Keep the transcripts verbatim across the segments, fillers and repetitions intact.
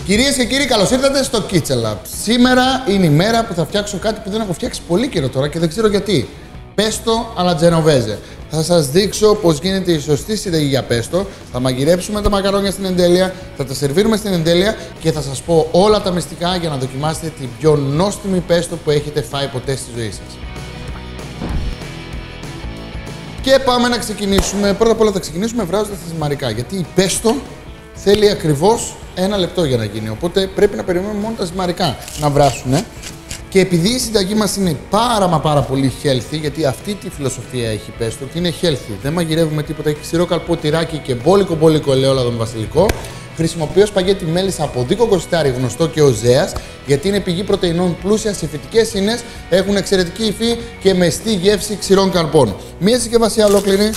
Κυρίες και κύριοι, καλώς ήρθατε στο Kitchen Lab. Σήμερα είναι η μέρα που θα φτιάξω κάτι που δεν έχω φτιάξει πολύ καιρό τώρα και δεν ξέρω γιατί. Πέστο alla Genovese. Θα σας δείξω πώς γίνεται η σωστή συνταγή για πέστο. Θα μαγειρέψουμε τα μακαρόνια στην εντέλεια, θα τα σερβίρουμε στην εντέλεια και θα σας πω όλα τα μυστικά για να δοκιμάσετε την πιο νόστιμη πέστο που έχετε φάει ποτέ στη ζωή σας. Και πάμε να ξεκινήσουμε. Πρώτα απ' όλα θα ξεκινήσουμε βράζοντας τα ζυμαρικά. Γιατί η πέστο θέλει ακριβώς ένα λεπτό για να γίνει. Οπότε πρέπει να περιμένουμε μόνο τα ζυμαρικά να βράσουν. Και επειδή η συνταγή μας είναι πάρα μα πάρα πολύ healthy, γιατί αυτή τη φιλοσοφία έχει πέστο, ότι είναι healthy. Δεν μαγειρεύουμε τίποτα, έχει ξηρό καλπό, τυράκι και μπόλικο μπόλικο ελαιόλαδο βασιλικό. Χρησιμοποιώ σπαγέτι μέλισσα από δίκο κοστάρι, γνωστό και ως ζέας, γιατί είναι πηγή πρωτεϊνών πλούσια σε φυτικές ίνες, έχουν εξαιρετική υφή και μεστή γεύση ξηρών καρπών. Μία συσκευασία ολόκληρη.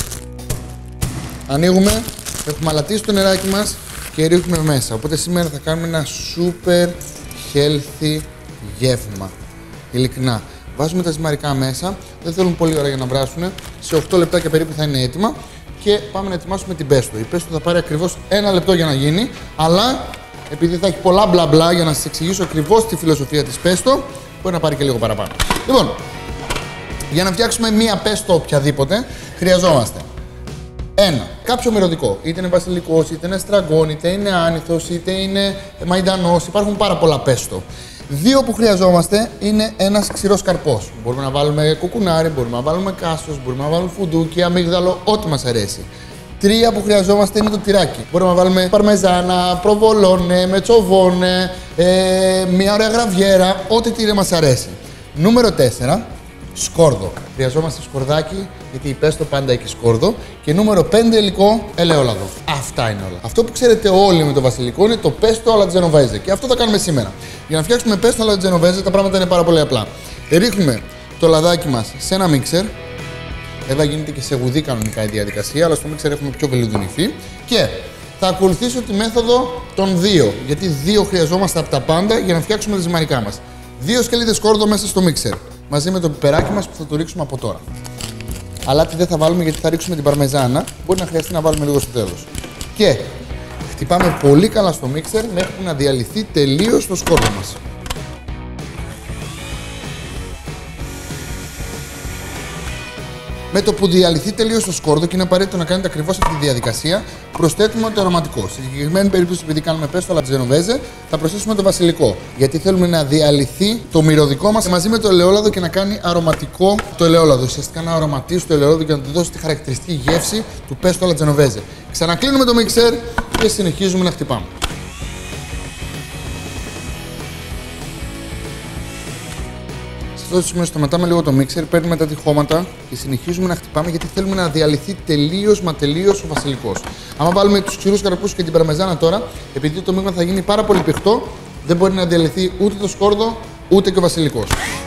Ανοίγουμε, έχουμε αλατίσει το νεράκι μας και ρίχνουμε μέσα. Οπότε σήμερα θα κάνουμε ένα super healthy γεύμα. Ειλικρινά. Βάζουμε τα ζυμαρικά μέσα, δεν θέλουν πολύ ώρα για να βράσουν. Σε οκτώ λεπτάκια περίπου θα είναι έτοιμα. Και πάμε να ετοιμάσουμε την πέστο. Η πέστο θα πάρει ακριβώς ένα λεπτό για να γίνει, αλλά επειδή θα έχει πολλά μπλα μπλα για να σας εξηγήσω ακριβώς τη φιλοσοφία της πέστο, μπορεί να πάρει και λίγο παραπάνω. Λοιπόν, για να φτιάξουμε μία πέστο οποιαδήποτε, χρειαζόμαστε ένα, κάποιο μυρωδικό. Είτε είναι βασιλικός, είτε είναι στραγκόν, είτε είναι άνηθος, είτε είναι μαϊντανός. Υπάρχουν πάρα πολλά πέστο. Δύο που χρειαζόμαστε είναι ένας ξηρός καρπός. Μπορούμε να βάλουμε κουκουνάρι, μπορούμε να βάλουμε κάστος, μπορούμε να βάλουμε φουντούκι, αμύγδαλο, ό,τι μας αρέσει. Τρία που χρειαζόμαστε είναι το τυράκι. Μπορούμε να βάλουμε παρμεζάνα, προβολόνε, μετσοβόνε, ε, μια ωραία γραβιέρα, ό,τι τυρί μας αρέσει. Νούμερο τέσσερα, σκόρδο. Χρειαζόμαστε σκορδάκι, γιατί η πέστο πάντα έχει σκόρδο. Και νούμερο πέντε υλικό, ελαιόλαδο. Αυτά είναι όλα. Αυτό που ξέρετε όλοι με το βασιλικό είναι το πέστο alla Genovese. Και αυτό θα κάνουμε σήμερα. Για να φτιάξουμε πέστο alla Genovese, τα πράγματα είναι πάρα πολύ απλά. Ρίχνουμε το λαδάκι μας σε ένα μίξερ. Εδώ γίνεται και σε γουδί κανονικά η διαδικασία, αλλά στο μίξερ έχουμε πιο βελούδινη υφή. Και θα ακολουθήσω τη μέθοδο των δύο. Γιατί δύο χρειαζόμαστε από τα πάντα για να φτιάξουμε τα ζυμαρικά μας. Δύο σκελίδες σκόρδο μέσα στο μίξερ. Μαζί με το πιπεράκι μας που θα το ρίξουμε από τώρα. Αλάτι δεν θα βάλουμε γιατί θα ρίξουμε την παρμεζάνα. Μπορεί να χρειαστεί να βάλουμε λίγο στο τέλος. Και χτυπάμε πολύ καλά στο μίξερ μέχρι που να διαλυθεί τελείως το σκόρδο μας. Με το που διαλυθεί τελείως το σκόρδο και είναι απαραίτητο να κάνετε ακριβώς αυτή τη διαδικασία, προσθέτουμε το αρωματικό. Στη συγκεκριμένη περίπτωση, επειδή κάνουμε πέστο alla Genovese, θα προσθέσουμε το βασιλικό. Γιατί θέλουμε να διαλυθεί το μυρωδικό μας μαζί με το ελαιόλαδο και να κάνει αρωματικό το ελαιόλαδο. Ουσιαστικά να αρωματίσει το ελαιόλαδο και να του δώσει τη χαρακτηριστική γεύση του πέστο alla Genovese. Ξανακλίνουμε το μίξερ και συνεχίζουμε να χτυπάμε. Σε αυτό το σημείο σταματάμε λίγο το μίξερ, παίρνουμε τα τυχώματα και συνεχίζουμε να χτυπάμε γιατί θέλουμε να διαλυθεί τελείως μα τελείως ο βασιλικός. Άμα βάλουμε τους ξηρούς καρπούς και την παρμεζάνα τώρα, επειδή το μείγμα θα γίνει πάρα πολύ πηχτό, δεν μπορεί να διαλυθεί ούτε το σκόρδο ούτε και ο βασιλικός.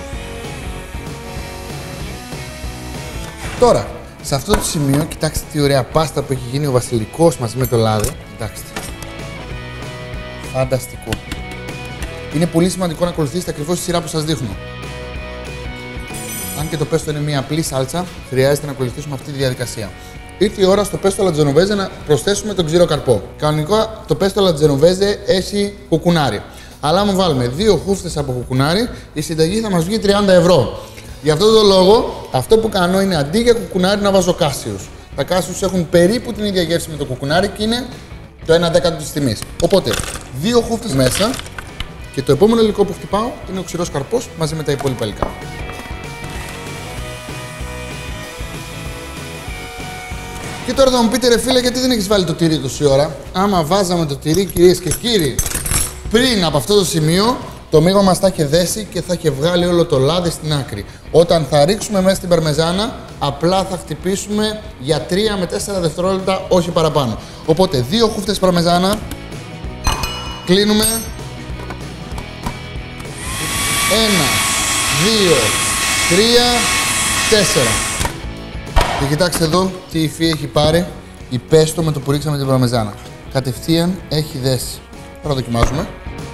Τώρα, σε αυτό το σημείο, κοιτάξτε τι ωραία πάστα που έχει γίνει ο βασιλικός μαζί με το λάδι. Κοιτάξτε. Φανταστικό. Είναι πολύ σημαντικό να ακολουθήσετε ακριβώς τη σειρά που σας δείχνω. Αν και το πέστο είναι μια απλή σάλτσα, χρειάζεται να ακολουθήσουμε αυτή τη διαδικασία. Ήρθε η ώρα στο πέστο alla Genovese να προσθέσουμε τον ξηρό καρπό. Κανονικά το πέστο alla Genovese έχει κουκουνάρι. Αλλά άμα βάλουμε δύο χούφτες από κουκουνάρι, η συνταγή θα μας βγει τριάντα ευρώ. Γι' αυτόν τον λόγο, αυτό που κάνω είναι αντί για κουκουνάρι να βάζω κάσιους. Τα κάσιους έχουν περίπου την ίδια γεύση με το κουκουνάρι και είναι το ένα δέκατο της τιμής. Οπότε, δύο χούφτες μέσα και το επόμενο υλικό που χτυπάω είναι ο ξηρός καρπός μαζί με τα υπόλοιπα υλικά. Και τώρα θα μου πείτε ρε φίλε, γιατί δεν έχεις βάλει το τυρί τόση ώρα. Άμα βάζαμε το τυρί, κυρίες και κύριοι, πριν από αυτό το σημείο, το μείγμα μας θα είχε δέσει και θα είχε βγάλει όλο το λάδι στην άκρη. Όταν θα ρίξουμε μέσα στην παρμεζάνα, απλά θα χτυπήσουμε για τρία με τέσσερα δευτερόλεπτα, όχι παραπάνω. Οπότε, δύο χούφτες παρμεζάνα, κλείνουμε. Ένα, δύο, τρία, τέσσερα. Και κοιτάξτε εδώ τι υφή έχει πάρει η πέστο με το που ρίξαμε την παρμεζάνα. Κατευθείαν έχει δέσει. Τώρα δοκιμάζουμε.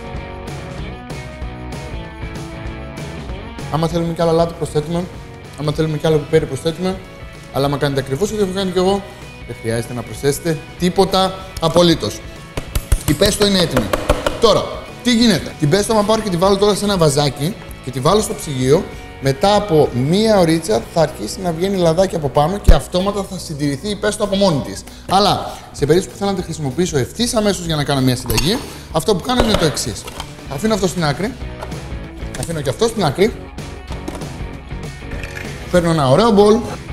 Άμα θέλουμε κι άλλο αλάτι προσθέτουμε. Άμα θέλουμε κι άλλο πιπέρι προσθέτουμε. Αλλά άμα κάνετε ακριβώς ό,τι έχω κάνει κι εγώ, δεν χρειάζεται να προσθέσετε τίποτα απολύτως. Η πέστο είναι έτοιμη. Τώρα, Τι γίνεται? Την πέστο, άμα πάρω και τη βάλω τώρα σε ένα βαζάκι και τη βάλω στο ψυγείο, μετά από μία ωρίτσα θα αρχίσει να βγαίνει λαδάκι από πάνω και αυτόματα θα συντηρηθεί η πέστο από μόνη της. Αλλά σε περίπτωση που θέλω να τη χρησιμοποιήσω ευθύς αμέσως για να κάνω μία συνταγή, αυτό που κάνω είναι το εξής. Αφήνω αυτό στην άκρη, αφήνω και αυτό στην άκρη, παίρνω ένα ωραίο μπολ,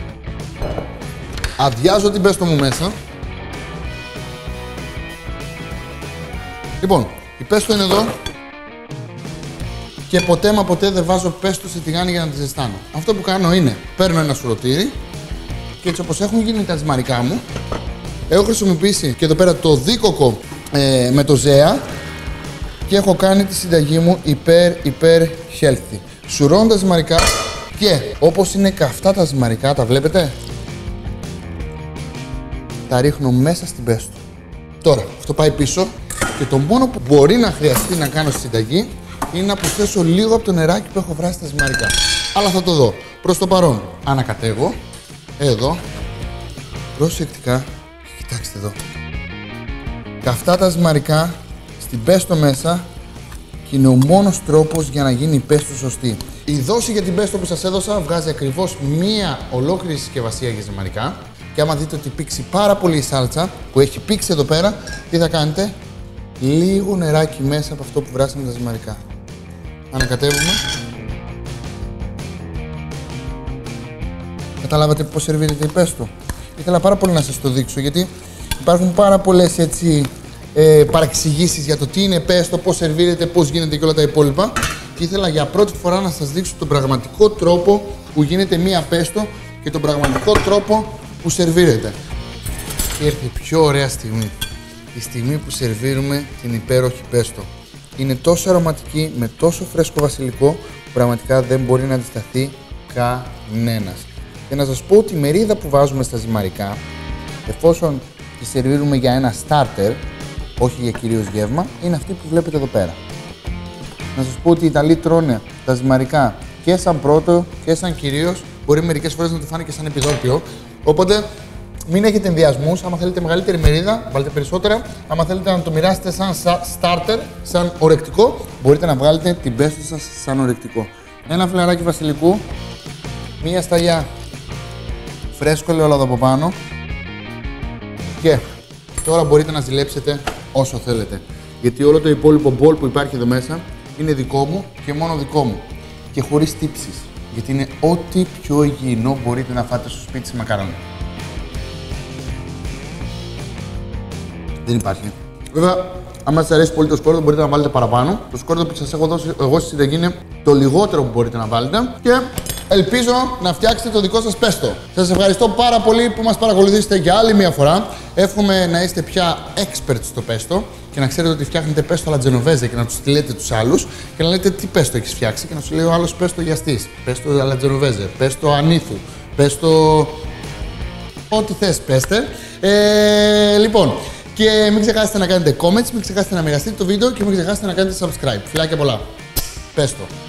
αδειάζω την πέστο μου μέσα. Λοιπόν, η πέστο είναι εδώ και ποτέ μα ποτέ δεν βάζω πέστο σε τηγάνι για να τη ζεστάνω. Αυτό που κάνω είναι, παίρνω ένα σουρωτήρι και έτσι όπως έχουν γίνει τα ζυμαρικά μου, έχω χρησιμοποιήσει και εδώ πέρα το δίκοκο ε, με το ζέα και έχω κάνει τη συνταγή μου υπέρ υπέρ healthy. Σουρώνω τα ζυμαρικά και όπως είναι καυτά τα ζυμαρικά, τα βλέπετε, τα ρίχνω μέσα στην πέστο. Τώρα, αυτό πάει πίσω και το μόνο που μπορεί να χρειαστεί να κάνω στη συνταγή είναι να προσθέσω λίγο από το νεράκι που έχω βράσει στα ζυμαρικά. Αλλά θα το δω. Προς το παρόν, ανακατεύω. Εδώ. Προσεκτικά. Κοιτάξτε εδώ. Καυτά τα ζυμαρικά στην πέστο μέσα και είναι ο μόνος τρόπος για να γίνει η πέστο σωστή. Η δόση για την πέστο που σας έδωσα βγάζει ακριβώς μία ολόκληρη συσκευασία για ζυμαρικά. Και άμα δείτε ότι πήξει πάρα πολύ η σάλτσα που έχει πήξει εδώ πέρα, τι θα κάνετε? Λίγο νεράκι μέσα από αυτό που βράσαμε τα ζυμαρικά. Ανακατεύουμε. Καταλάβατε πώς σερβίρεται η πέστο? Ήθελα πάρα πολύ να σας το δείξω γιατί υπάρχουν πάρα πολλές έτσι ε, παραξηγήσεις για το τι είναι πέστο, πώς σερβίρεται, πώς γίνεται και όλα τα υπόλοιπα. Και ήθελα για πρώτη φορά να σας δείξω τον πραγματικό τρόπο που γίνεται μία πέστο και τον πραγματικό τρόπο που σερβίρεται. Και ήρθε η πιο ωραία στιγμή. Η στιγμή που σερβίρουμε την υπέροχη πέστο. Είναι τόσο αρωματική, με τόσο φρέσκο βασιλικό, που πραγματικά δεν μπορεί να αντισταθεί κανένας. Και να σας πω ότι η μερίδα που βάζουμε στα ζυμαρικά, εφόσον τη σερβίρουμε για ένα starter, όχι για κυρίως γεύμα, είναι αυτή που βλέπετε εδώ πέρα. Να σας πω ότι οι Ιταλοί τρώνε τα ζυμαρικά και σαν πρώτο και σαν κυρίως, μπορεί μερικές φορές να το φάνε και σαν επιδόρπιο. Οπότε μην έχετε ενδιασμούς. Άμα θέλετε μεγαλύτερη μερίδα, βάλτε περισσότερα. Άμα θέλετε να το μοιράσετε σαν starter, σαν ορεκτικό, μπορείτε να βγάλετε την πέστο σας σαν ορεκτικό. Ένα φλεράκι βασιλικού, μία σταλιά φρέσκο ελαιόλαδο από πάνω και τώρα μπορείτε να ζηλέψετε όσο θέλετε. Γιατί όλο το υπόλοιπο μπολ που υπάρχει εδώ μέσα είναι δικό μου και μόνο δικό μου και χωρίς τύψεις. Γιατί είναι ό,τι πιο υγιεινό μπορείτε να φάτε στο σπίτι σε μακαρόνι. Δεν υπάρχει. Βέβαια, άμα σας αρέσει πολύ το σκόρδο, μπορείτε να βάλετε παραπάνω. Το σκόρδο που σας έχω δώσει εγώ στη συνταγή είναι το λιγότερο που μπορείτε να βάλετε. Και ελπίζω να φτιάξετε το δικό σας πέστο. Σας ευχαριστώ πάρα πολύ που μας παρακολουθήσετε για άλλη μια φορά. Εύχομαι να είστε πια expert στο πέστο και να ξέρετε ότι φτιάχνετε πέστο alla Genovese και να τους στείλετε τους άλλους και να λέτε τι πέστο έχεις φτιάξει και να σου λέει ο άλλος πέστο γιαστής, πέστο alla Genovese, πέστο ανήθου, πέστο. Ό,τι θες πέστε. Ε, λοιπόν. Και μην ξεχάσετε να κάνετε comments, μην ξεχάσετε να μοιραστείτε το βίντεο και μην ξεχάσετε να κάνετε subscribe. Φιλάκια πολλά. Πες το.